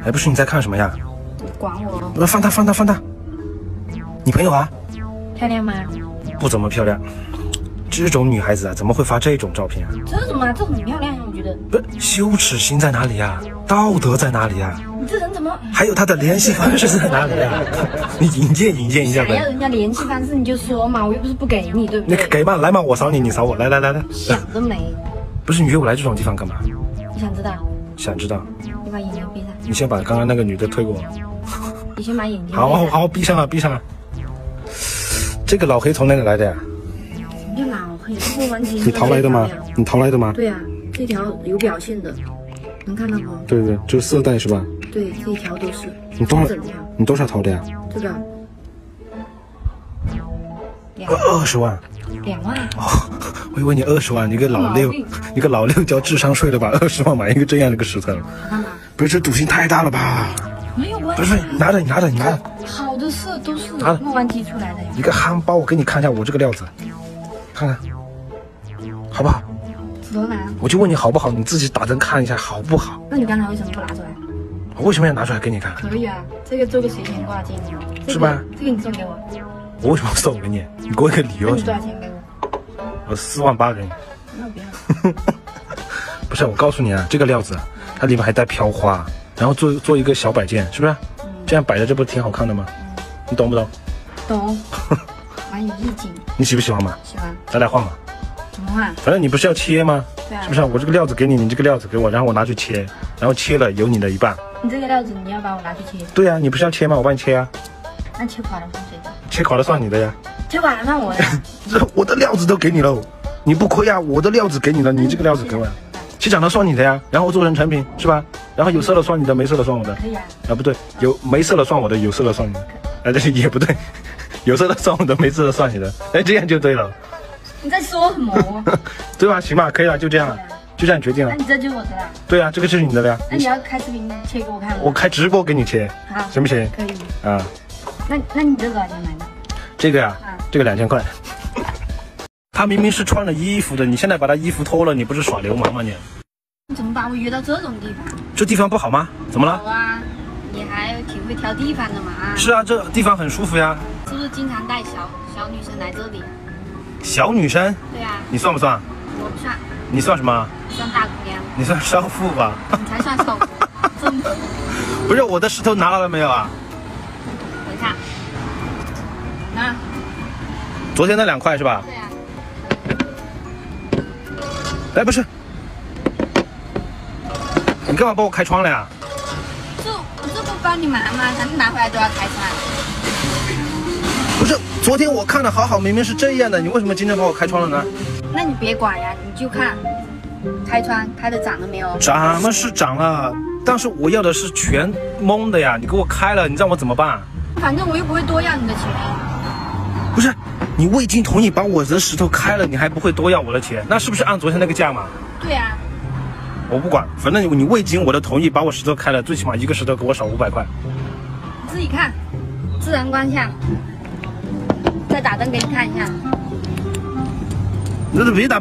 哎，不是你在看什么呀？ 管我！ 放大放大放大！你朋友啊？ 漂亮吗？ 不怎么漂亮。这种女孩子啊，怎么会发这种照片啊？ 这种啊，这很漂亮呀，我觉得。 不是，羞耻心在哪里呀？道德在哪里呀？ 你这人怎么？ 还有她的联系方式在哪里呀？你引荐一下呗。 想要人家联系方式你就说嘛，我又不是不给你，对不对？ 那给嘛，来嘛，我扫你，你扫我，来。 想得美。 不是你约我来这种地方干嘛？ 你想知道？ 想知道。 你把眼睛闭上。 你先把刚刚那个女的推过我。 你先把眼睛。 好，闭上了。这个老黑从哪里来的呀？ 什么叫老黑？这个完全。 你淘来的吗？你淘来的吗？ 对呀，这条有表现的，能看到不？ 对，这是色带是吧？ 对，这一条都是。 你多少淘的呀？ 这个。 20万。 2万。 哦，我以为你20万，你个老六交智商税了吧？20万买一个这样的一个石头，不是这赌性太大了吧？ 没有关系。 不是，你拿着。 好的事都是弄完机出来的呀。 一个憨包，我给你看一下我这个料子，看看，好不好？ 多难？ 我就问你好不好，你自己打针看一下好不好？ 那你刚才为什么不拿出来？ 我为什么要拿出来给你看？ 可以啊，这个做个随钱挂件， 是吧？ 这个你送给我。 我为什么要送给你？你给我一个理由。 那你多少钱给我？ 我4万8给你。 那我不要。 不是，我告诉你啊，这个料子它里面还带飘花，然后做一个小摆件，是不是？这样摆着这不挺好看的吗？你懂不懂？ 懂。蛮有意境。 你喜不喜欢嘛？ 喜欢。 咱俩换嘛。 怎么换？ 反正你不是要切吗？ 对啊。 是不是？我这个料子给你，你这个料子给我，然后我拿去切，然后切了有你的一半。 你这个料子你要把我拿去切？ 对呀，你不是要切吗？我帮你切啊。 那切垮了算谁的？ 切垮了算你的呀。 切垮了算我的。 这我的料子都给你了，你不亏啊！我的料子给你了，你这个料子给我。切长了算你的呀，然后做成成品是吧？然后有色的算你的，没色的算我的。 可以啊。 啊不对，有没色的算我的，有色的算你的。哎，这也不对，有色的算我的，没色的算你的。哎，这样就对了。 你在说什么？ 对吧？行吧，可以了，就这样，就这样决定了。 那你这就是我的了。 对啊，这个就是你的了呀。 那你要开视频切给我看吗？ 我开直播给你切， 好， 行不行？ 可以。 啊。 那你这多少钱买的？ 这个呀，这个2000块。他明明是穿了衣服的，你现在把他衣服脱了，你不是耍流氓吗你？ 你怎么把我约到这种地方？ 这地方不好吗？怎么了？ 好啊，你还挺会挑地方的嘛。 是啊，这地方很舒服呀。 是不是经常带小女生来这里？ 小女生？ 对啊。 你算不算？ 我不算。 你算什么？ 算大姑娘。 你算少妇吧？ 你才算少妇，真的。 不是，我的石头拿了没有啊？ 等一下。那。 昨天那2块是吧？ 对啊。 哎，不是，你干嘛帮我开窗了呀？ 这不帮你忙吗？反正拿回来都要开窗。 不是，昨天我看的好，明明是这样的，你为什么今天帮我开窗了呢？ 那你别管呀，你就看，开窗开的涨了没有？ 涨了是涨了，但是我要的是全蒙的呀，你给我开了，你让我怎么办？ 反正我又不会多要你的钱。 不是。你未经同意把我的石头开了，你还不会多要我的钱？那是不是按昨天那个价嘛？ 对呀。 我不管，反正你未经我的同意把我石头开了，最起码一个石头给我少500块。 你自己看，自然光下，再打灯给你看一下。 那别打！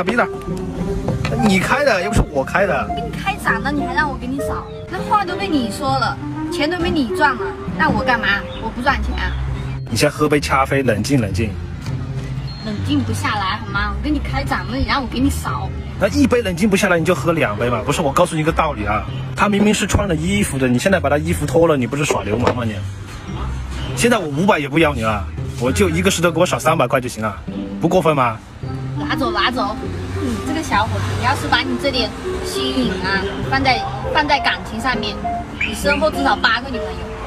你开的又不是我开的。 给你开涨了，你还让我给你扫？那话都被你说了，钱都被你赚了，那我干嘛？我不赚钱啊。 你先喝杯咖啡，冷静。冷静不下来好吗？我给你开涨了，你让我给你扫。 那一杯冷静不下来，你就喝2杯嘛。不是，我告诉你一个道理啊，他明明是穿了衣服的，你现在把他衣服脱了，你不是耍流氓吗你？现在我500也不要你了，我就一个石头给我少300块就行了，不过分吗？ 拿走。你这个小伙子，你要是把你这点心瘾啊放在感情上面，你身后至少8个女朋友。